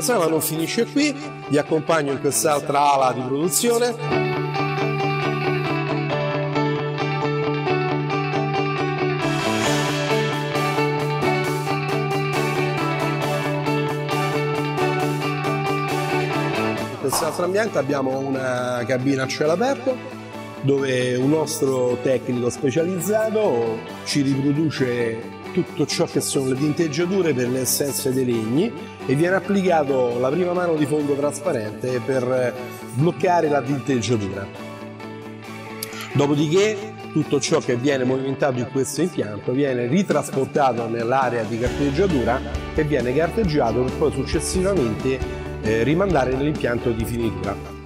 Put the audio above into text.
trama non finisce qui, vi accompagno in quest'altra ala di produzione. In quest'altro ambiente abbiamo una cabina a cielo aperto dove un nostro tecnico specializzato ci riproduce tutto ciò che sono le tinteggiature per le essenze dei legni e viene applicato la prima mano di fondo trasparente per bloccare la tinteggiatura. Dopodiché tutto ciò che viene movimentato in questo impianto viene ritrasportato nell'area di carteggiatura e viene carteggiato per poi successivamente rimandare nell'impianto di finitura.